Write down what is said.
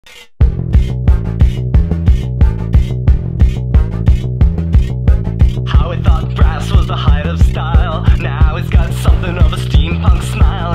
How I thought brass was the height of style, now it's got something of a steampunk smile.